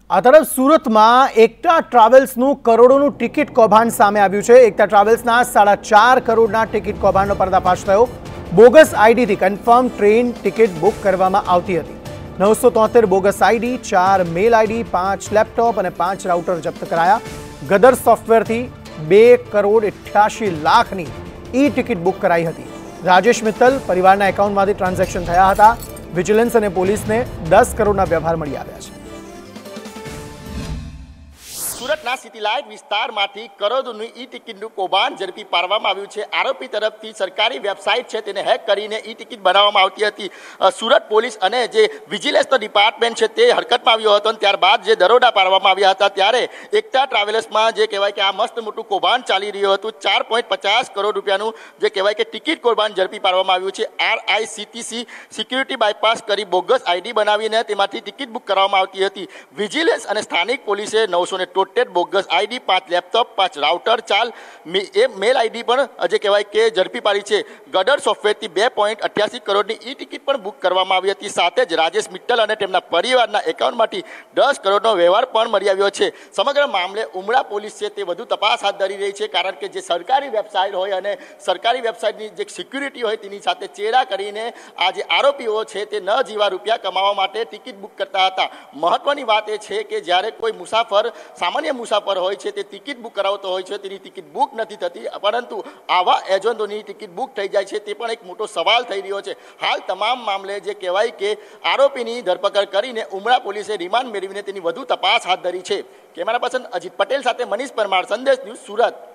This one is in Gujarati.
આ તરફ સુરતમાં એકતા ટ્રાવેલ્સનું કરોડોનું ટિકિટ કૌભાંડ સામે આવ્યું છે। એકતા ટ્રાવેલ્સના 4.5 કરોડના ટિકિટ કૌભાંડનો પર્દાફાશ થયો। બોગસ આઈડીથી કન્ફર્મ ટ્રેન ટિકિટ બુક કરવામાં આવતી હતી। 973 bogus ID, 4 mail ID, 5 laptop અને 5 રાઉટર જપ્ત કરાયા। ગદર સોફ્ટવેરથી 2.88 લાખની ઈ ટિકિટ બુક કરાઈ હતી। રાજેશ મિત્તલ પરિવારના એકાઉન્ટમાંથી ટ્રાન્ઝેક્શન થયા હતા। વિજિલન્સ અને પોલીસને 10 કરોડના વ્યવહાર મળી આવ્યા છે। સુરતના સિટી લાઇટ વિસ્તારમાંથી કરોડોની ઈ ટિકિટનું કૌભાંડ ઝડપી પાડવામાં આવ્યું છે। આરોપી તરફથી સરકારી વેબસાઇટ છે તેને હેક કરીને ઈ ટિકિટ બનાવવામાં આવતી હતી। સુરત પોલીસ અને જે વિજિલન્સનો ડિપાર્ટમેન્ટ છે તે હરકતમાં આવ્યો હતો અને ત્યારબાદ જે દરોડા પાડવામાં આવ્યા હતા ત્યારે એકતા ટ્રાવેલ્સમાં જે કહેવાય કે આ મસ્ત મોટું કૌભાંડ ચાલી રહ્યું હતું। 4.50 કરોડ રૂપિયાનું જે કહેવાય કે ટિકિટ કૌભાંડ ઝડપી પાડવામાં આવ્યું છે। RICTC સિક્યુરિટી બાયપાસ કરી બોગસ આઈડી બનાવીને તેમાંથી ટિકિટ બુક કરવામાં આવતી હતી। વિજિલન્સ અને સ્થાનિક પોલીસે 973 bogus ID, 5 laptop, 5 router, 4 mail ID પણ જે કહેવાય કે ઝડપી પાડી છે। ગદર સોફ્ટવેરથી 2.88 કરોડની ઈ ટિકિટ પણ બુક કરવામાં આવી હતી। સાથે જ રાજેશ મિત્તલ અને તેમના પરિવારના એકાઉન્ટમાંથી 10 કરોડનો વ્યવહાર પણ મળી આવ્યો છે। સમગ્ર મામલે ઉમરા પોલીસ છે તે વધુ તપાસ હાથ ધરી રહી છે, કારણ કે જે સરકારી વેબસાઇટ હોય અને સરકારી વેબસાઇટની જે સિક્યુરિટી હોય તેની સાથે ચેડા કરીને આ જે આરોપીઓ છે તે ન જીવા રૂપિયા કમાવા માટે ટિકિટ બુક કરતા હતા। મહત્વની વાત એ છે કે જ્યારે કોઈ મુસાફર સામાન્ય મુસાફર હોય છે તે ટિકિટ બુક કરાવતો હોય છે, તેની ટિકિટ બુક નથી થતી, પરંતુ આવા એજન્ટોની ટિકિટ બુક થઈ જાય છે તે પણ એક મોટો સવાલ થઈ રહ્યો છે। હાલ તમામ મામલે જે કહેવાય કે આરોપીની ધરપકડ કરીને ઉમરા પોલીસે રિમાન્ડ મેળવીને તેની વધુ તપાસ હાથ ધરી છે। કેમેરા પર્સન અજીત પટેલ સાથે મનીષ પરમાર, સંદેશ ન્યૂઝ, સુરત।